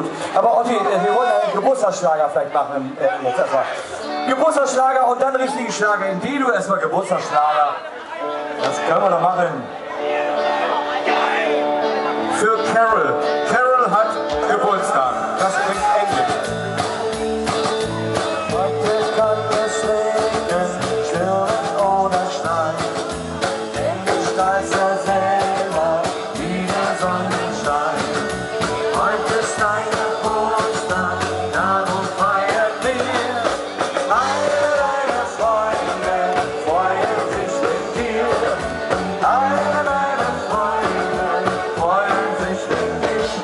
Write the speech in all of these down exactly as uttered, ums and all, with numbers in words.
Aber Otti, wir wollen einen Geburtstagsschlager vielleicht machen. Äh, jetzt erstmal. Geburtstagsschlager und dann richtigen Schlager. In D du erstmal Geburtstagsschlager. Das können wir doch machen. Für Carol. Carol hat Geburtstag. Das klingt endlich. Heute kann es regnen, stürmen oder schneien. Denn ich weiß ja selber, wie der Sonnenschein. Heute ist dein Geburtstag, darum feiert wir. Alle deine Freunde freuen sich mit dir. Alle deine Freunde freuen sich mit dir.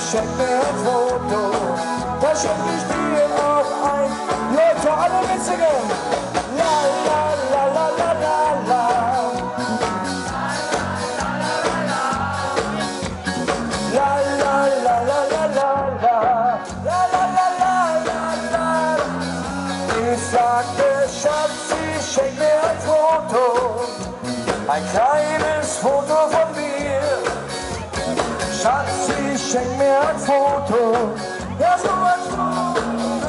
schenk mir ein Foto, da schenk ich dir auch ein. Leute, alle mitsingen! La la la la la la la. La la la la la la la. La la la la la la. Ich sagte, Schatz, ich schenk mir ein Foto, ein kleines Foto von mir. Schatz, ich schenk mir ein Foto, ja so ein Foto.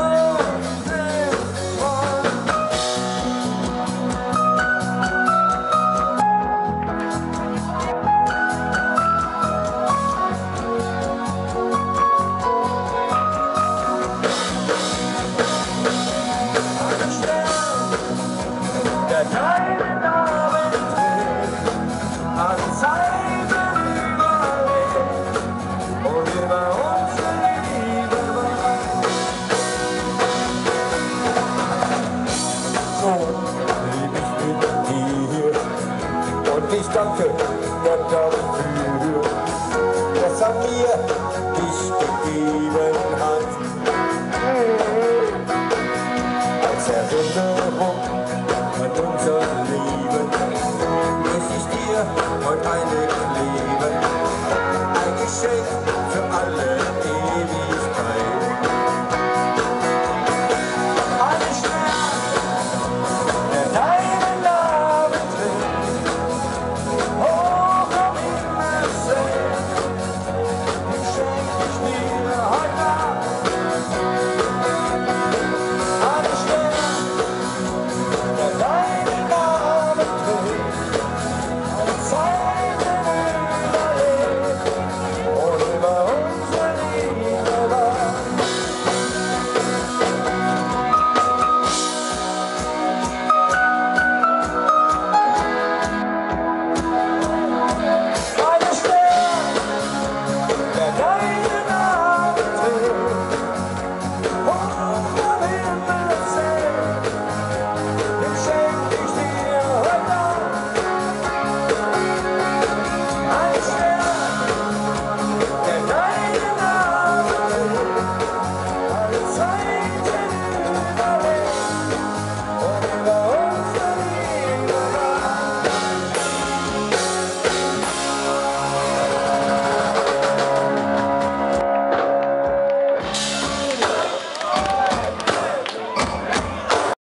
Der deinen Namen trägt, an Zeiten überlebt und über unsere Liebe wacht. So leb ich mit dir und ich danke Gott dafür, dass er mir dich gegeben hat. Als Erinnerung an unser Leben.